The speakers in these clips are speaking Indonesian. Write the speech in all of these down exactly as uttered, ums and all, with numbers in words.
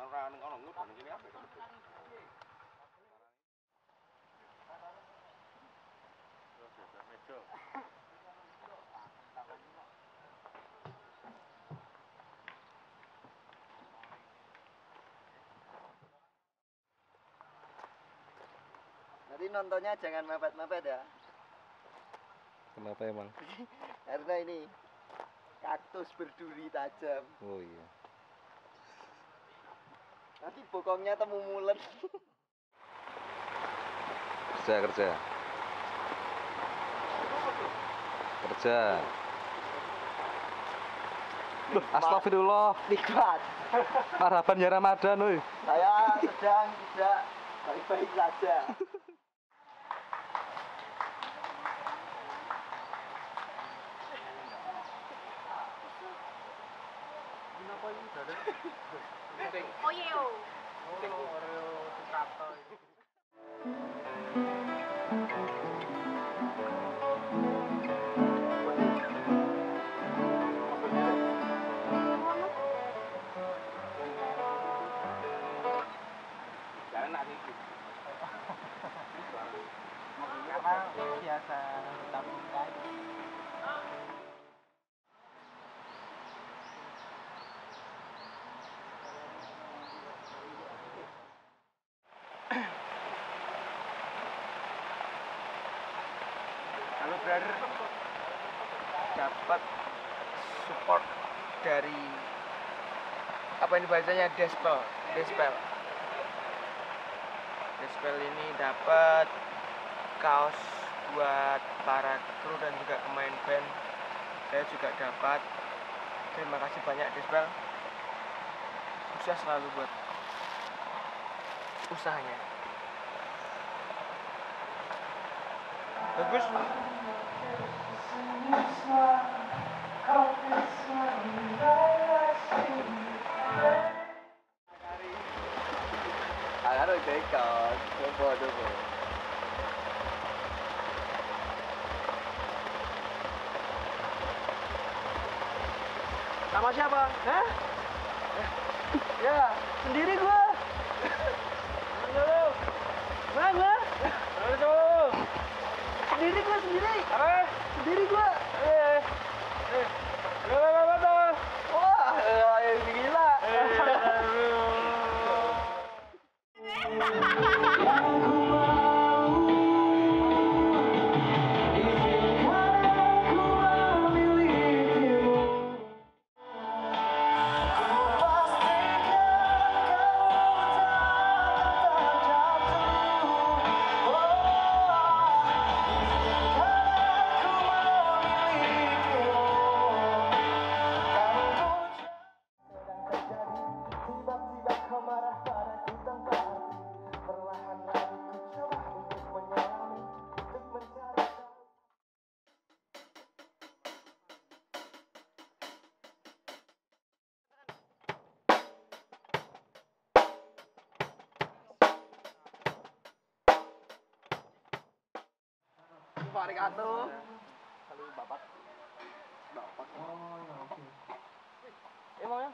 Ora ning ono ngudon kene apa ya? Terus ya meja. Nanti nontonnya jangan mepet-mepet ya. Kenapa emang? Karena ini kaktus berduri tajam. Oh iya. Nanti bokongnya temu mulet. Kerja kerja. Kerja. Duh, astagfirullah. Nikmat. Marhaban ya Ramadan, woi. Saya sedang tidak baik-baik saja. Kenapa ini udah ada? Oh iya yo. Oh, Oreo Sukato ini. Jangan sih. Karena biasa tabung kayu. Halo brother, dapat support dari apa ini bacanya Despel, Despel. Despel ini dapat kaos buat para kru dan juga pemain band. Saya juga dapat. Terima kasih banyak Despel. Sukses selalu buat usahanya. Bagus. Agar dekat, coba coba. Sama siapa? Hah? Ya, sendiri gua. Halo. Mana gua? Halo. Sendiri gua sendiri. Apa? Sendiri gua. Eh. Eh. Gila gila. Wah, eh, gila. Pak Rikato. Halo Bapak. Bapak. Oh, oke. Emangnya?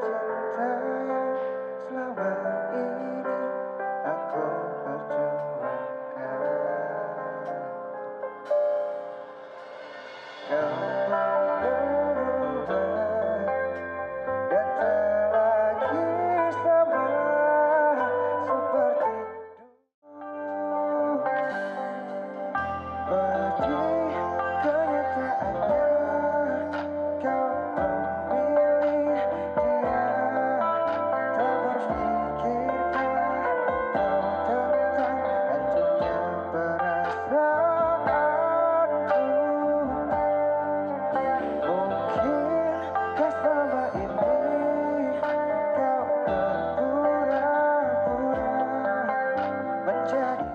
cinta yang selama ini aku perjuangkan. Kau berubah dan tak lagi sama seperti dulu. Pergi kenyataannya, kau memilih dia. Tak berpikirkah kau tentang hancurnya perasaanku? Mungkinkah selama ini kau berpura-pura menjadi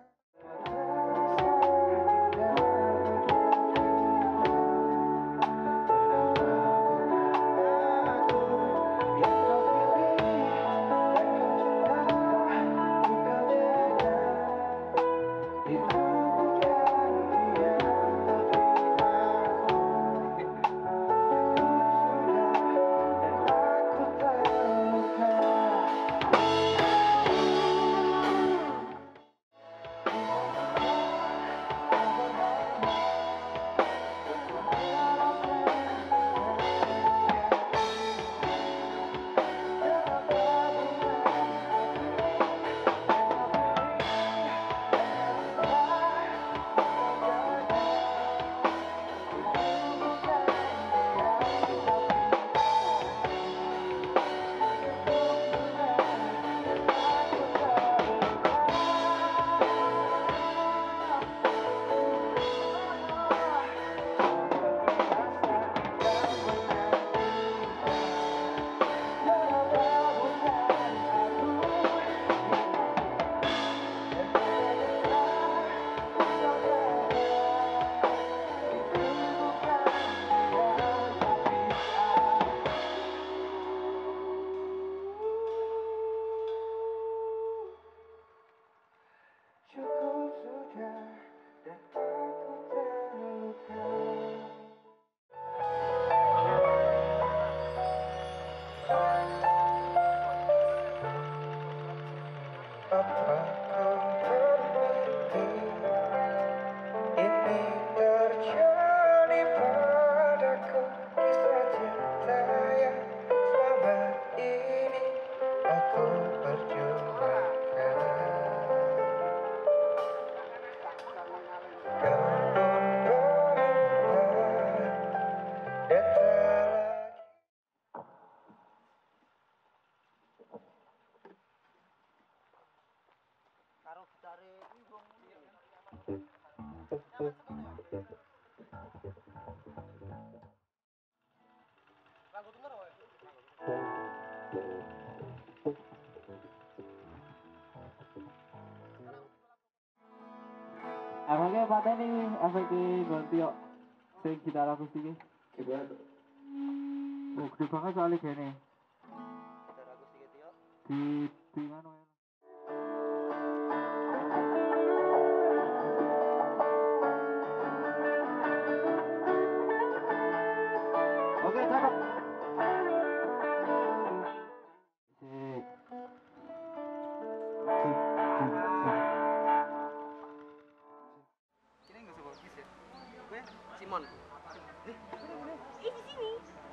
cukup sudah dan aku terluka. Apa kau bermimpi ini terjadi padaku? Kisah cinta yang selama ini aku perjuangkan. Kau pun berubah dan tak lagi. Efeknya patah nih, efeknya ganti yuk. Sing gitar akustik iki. Oh, gede banget soalnya gini. Gitar akustik itu yuk. Di di mana ya? Oke, cakep. Sik. Sik. Simon. Ih, di sini.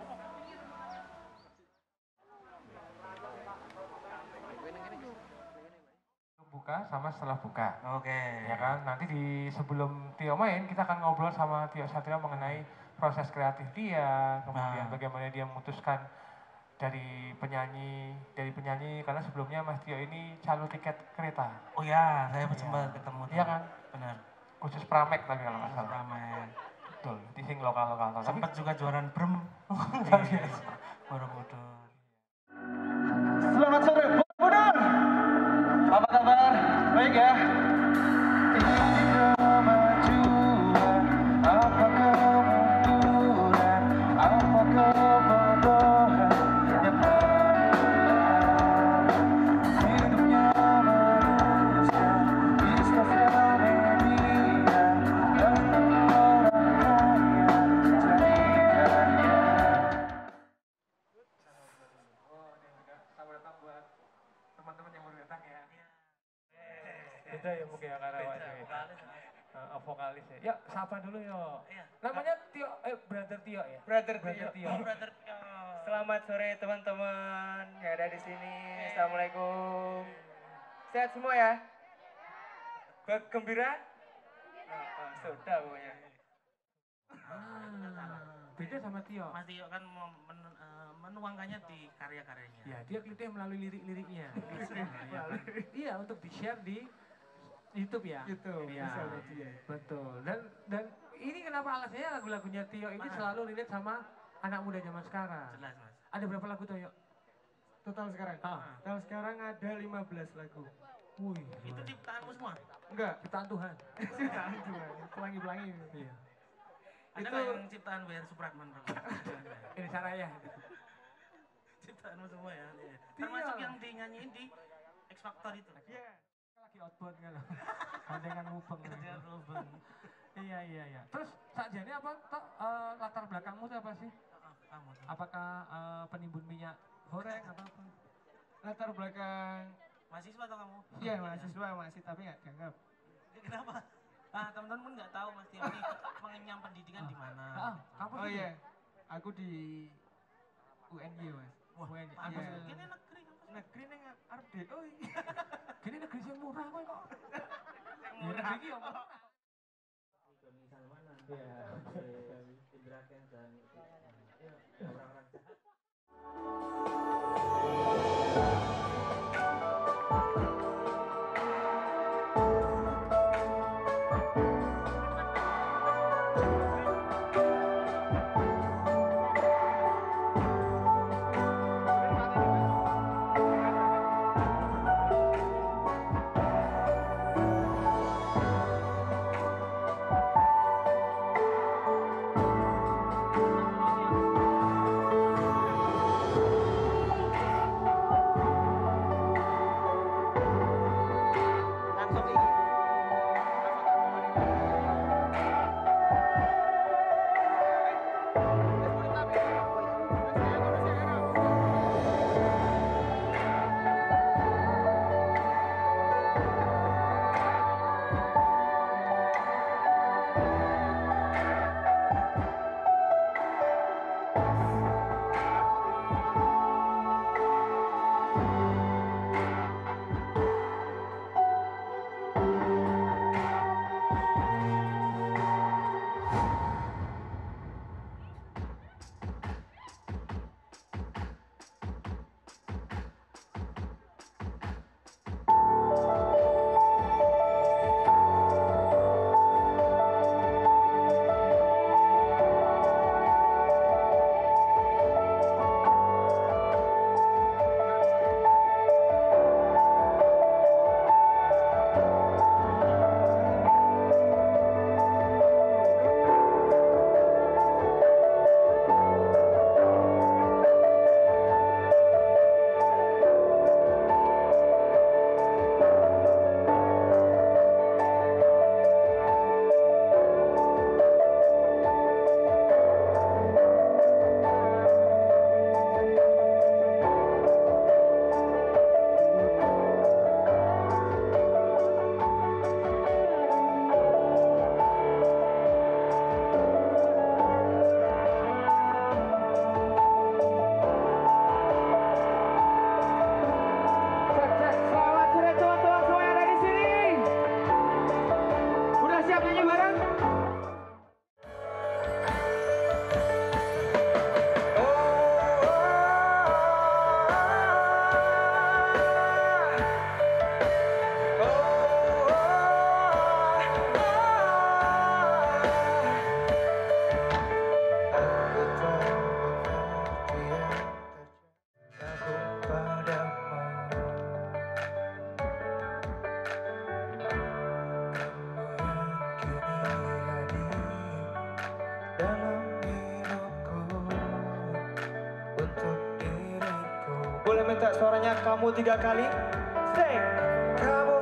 Buka sama setelah buka. Oke. Ya kan, nanti di sebelum Tio main kita akan ngobrol sama Tio Satrio mengenai proses kreatif dia, kemudian Nah. bagaimana dia memutuskan dari penyanyi, dari penyanyi karena sebelumnya Mas Tio ini calo tiket kereta. Oh ya, saya Iya. sempat ketemu. tuh. Iya kan? Benar. Khusus Pramek tapi kalau nggak salah. Ramen. Betul, di sing lokal-lokal. Tapi Sempat juga juaran brem. Tapi- Iya. Borobudur. Selamat sore, Borobudur. Apa kabar? Baik ya. Ini kemajuan, apa kemunduran, apa kebodohan yang berlebihan. Hidupnya manusia di sosial media, dan orang kaya jadikannya. teman-teman yang baru datang ya. Beda ya mungkin ya Karawang. Vokalis. Uh, vokalis ya. Ya, sapa dulu yo. Namanya Tio, eh Brother Tio ya. Brother Brother Tio. Tio. Brother Tio. Selamat sore teman-teman yang ada di sini. Assalamualaikum. Sehat semua ya? Ba- Gembira? Oh, oh, sudah pokoknya. Ah, beda sama Tio. Mas Tio kan mem- men- eh, menuangkannya di karya-karyanya. Ya, dia klipnya melalui lirik-liriknya. Iya, untuk di-share di YouTube ya. YouTube, Iya, bisa lihat dia. betul. Dan dan ini kenapa alasannya lagu-lagunya Tio ini selalu relate sama anak muda zaman sekarang. Jelas mas. Ada berapa lagu Tio? Total sekarang? Ah. Total sekarang ada lima belas lagu. Wih, Itu ciptaanmu semua? Enggak, ciptaan Tuhan. ciptaan Tuhan. Pelangi-pelangi. Iya. Ada Itu- nggak yang ciptaan Bayar Supratman? Ini Saraya. Ciptaanmu semua ya? Iya. Tio. Termasuk yang dinyanyiin di X Factor itu? Iya. Lagi outbound kan. Gandengan mubeng. Gandengan mubeng. Iya iya iya. Terus sakjane apa tok eh, latar belakangmu itu apa sih? Kamu tuh. Apakah eh, penimbun minyak goreng atau apa? Latar belakang, Mahasiswa atau kamu? iya mahasiswa masih tapi nggak dianggap. Kenapa? Ah, teman-teman pun nggak tahu Mas Tio ini mengenyam pendidikan di mana. Ah, kamu Oh sih? iya, aku di U N Y mas. Wah, U N Y. Bagus, Iya. ini negeri kampus. Negeri neng arep D O. Gini negeri yang murah kok kok. Yang Ya murah. negeri iki ya murah. Iya, Indra Kents dan orang-orang jahat. Langsung ini. Cek, cek. Selamat sore teman-teman semua yang ada di sini. Udah siap nyanyi bareng? Boleh minta suaranya kamu tiga kali? Sing. Kamu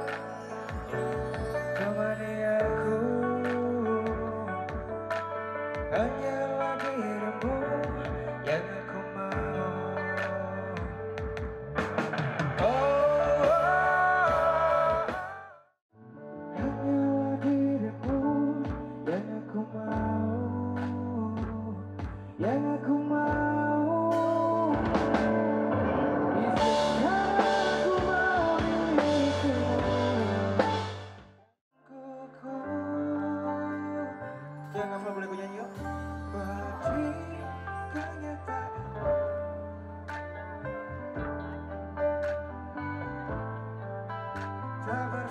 temani aku, hanyalah dirimu yang aku mau. Oh.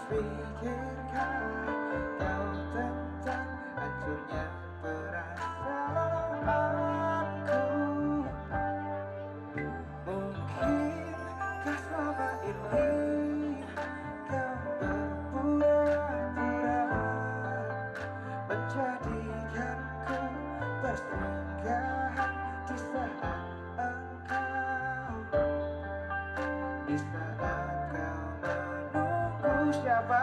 terfikirkan kau tentang hancurnya perasaanku? Mungkinkah selama ini kau berpura-pura menjadikanku persinggahan di saat engkau di saat kau menunggu siapa?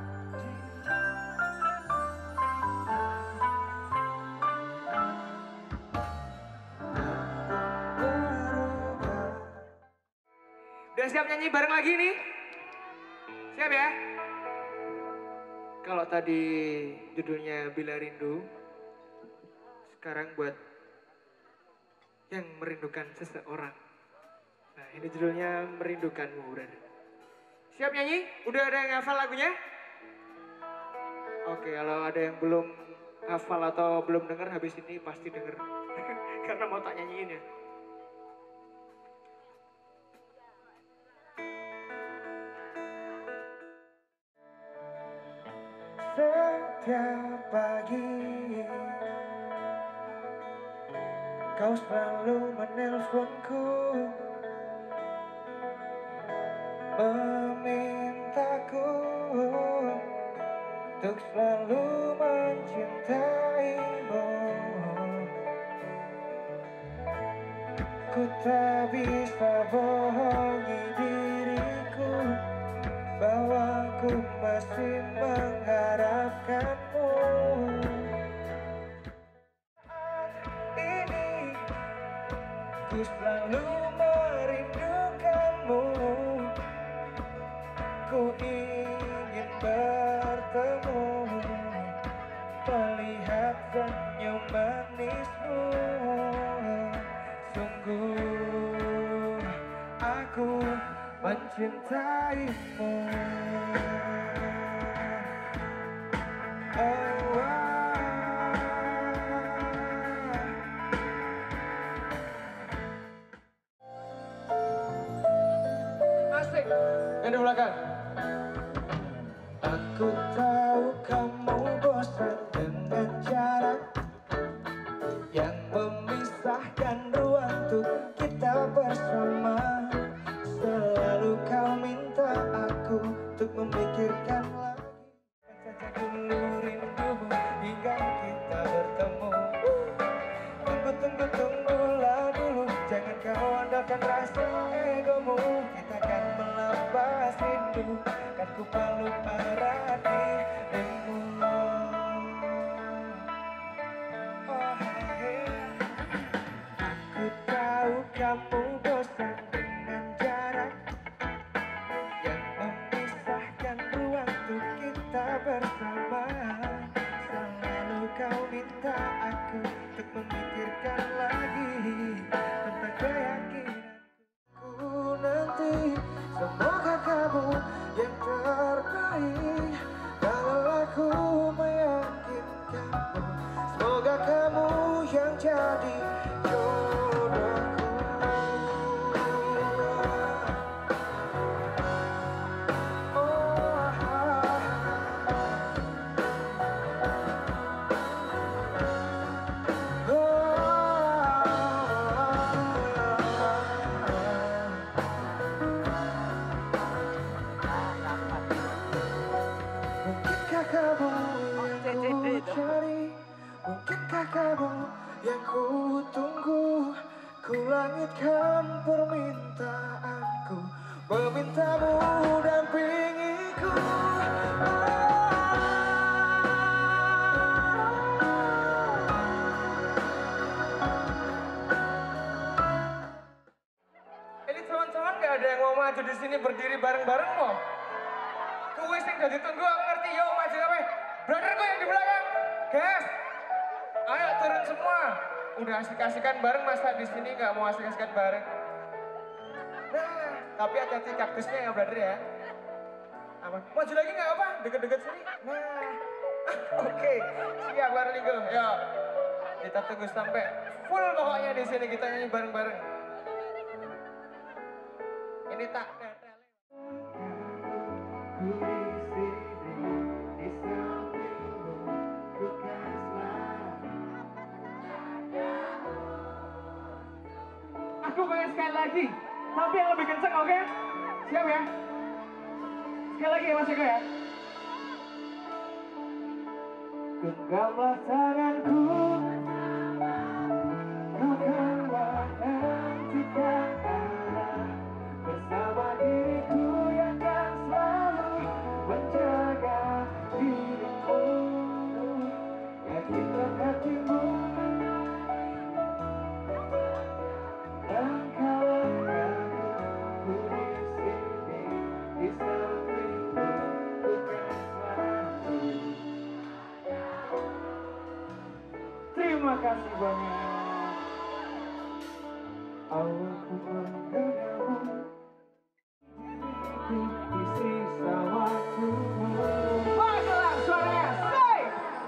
Udah siap nyanyi bareng lagi nih? Siap ya? Kalau tadi judulnya Bila Rindu, sekarang buat yang merindukan seseorang. Nah, ini judulnya Merindukanmu, brother. Siap nyanyi? Udah ada yang hafal lagunya? Oke, kalau ada yang belum hafal atau belum denger, habis ini pasti denger. Karena mau tak nyanyiin ya. Setiap pagi kau selalu menelponku, memintaku untuk selalu mencintaimu. Ku tak bisa bohongi diriku bahwa ku masih mengharapkanmu. Saat ini ku selalu merindukanmu. Ku ingin bertemu, melihat senyum manismu. Sungguh aku mencintaimu. Oh, ah. Asik, yang di belakang. Aku tahu kamu bosan dengan jarak yang memisahkan ruang untuk kita bersama. Selalu kau minta aku untuk memikirkan lagi. Mencaca dulu rindumu hingga kita bertemu. Tunggu, tunggu, tunggulah dulu, jangan kau andalkan rasa egomu. Kita akan melepas rindu, kan ku peluk erat dirimu. Oh, hey. Aku tahu kamu bosan dengan jarak yang memisahkan ruang untuk kita bersama. Selalu kau minta aku untuk memikirkan lagi tentang keyakinanku nanti. Semoga kamu yang terbaik kalau aku meyakinkanmu. Semoga kamu yang jadi jodohku. Oh, mungkinkah kamu yang ku cari, mungkinkah kamu yang ku tunggu. Ku langitkan permintaanku, memintamu dampingiku. Ini teman-teman gak ada yang mau maju di sini berdiri bareng-bareng kok. Kuwi sing dadi tunggu aku ngerti, yo maju kabeh. Brotherku yang di belakang. Guys. Ayo turun semua. Udah asik-asikan bareng, masa di sini nggak mau asik-asikan bareng? Nah, tapi hati-hati kaktusnya ya, brother ya. Apa? Maju lagi nggak apa? Deket-deket sini. Nah, oke, okay. Siap Barligo. Yo, kita tunggu sampai full pokoknya di sini kita nyanyi bareng-bareng. Ini tak. Ku isi pengen sekali lagi. Tapi yang lebih kenceng, oke? Okay? Siap ya? Sekali lagi ya Mas Eko ya. Genggamlah tanganku, kau kan menentukan arah bersama diriku yang kan selalu menjaga dirimu. Yakinkan hatimu, langkah-langkahku ku di sini di sampingmu, bukan selalu. Terima kasih banyak. Allah ku mengenalmu, diriku di sisa waktumu. Baiklah suaranya, say!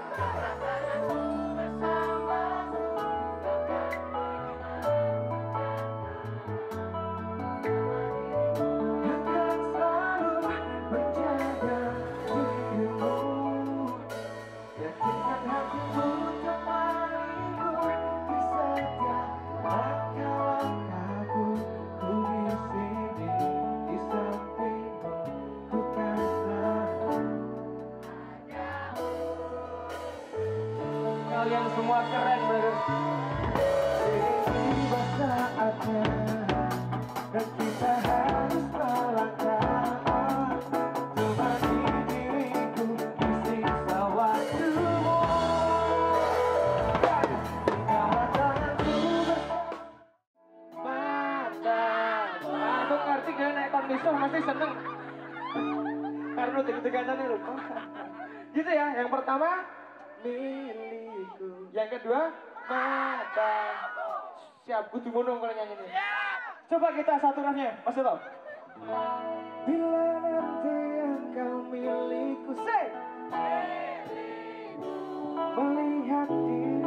Akan selalu menjaga dirimu. Yakinkan hatimu temaniku di setiap langkah-langkahku. Ku di sini di sampingmu, bukan selalu. Kalian semua keren, brother. Tiba saatnya dan kita harus melangkah. Temani diriku di sisa waktumu. Genggamlah tanganku bersama. Aku ngerti gak naik kondisi masih seneng. Karena deg-deganan itu. Gitu ya, yang pertama milikku. Yang kedua mata. Siap, kudu munung kalau nyanyi ini. Coba kita satu refnya, Mas Toto. Bila nanti engkau milikku, say. Melihat diri